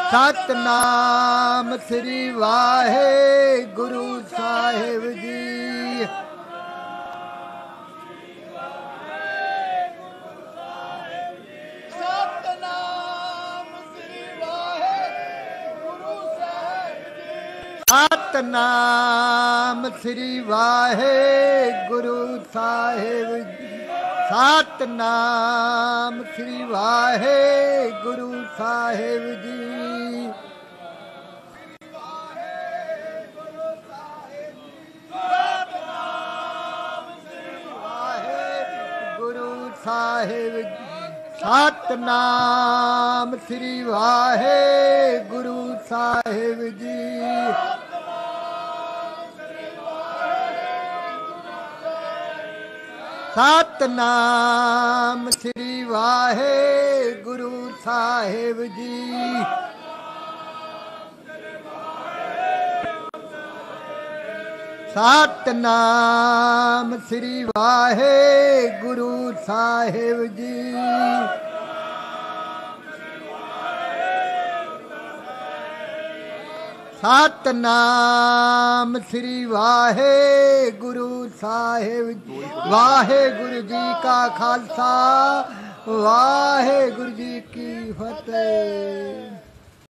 सतनाम श्री वाहे गुरु साहिब जी। सतनाम श्री वाहे गुरु साहिब जी। सतनाम श्री वाहे गुरु साहिब जी। सतनाम श्री वाहे गुरु साहिब जी। साहिब सतनाम श्री वाहे गुरु साहिब जी। सतनाम श्री वाहे गुरु साहिब जी। सतनाम श्री वाहे गुरु साहिब जी। सतनाम श्री वाहे गुरु साहिब जी। वाहे गुरु जी का खालसा वाहे गुरु जी की फतेह।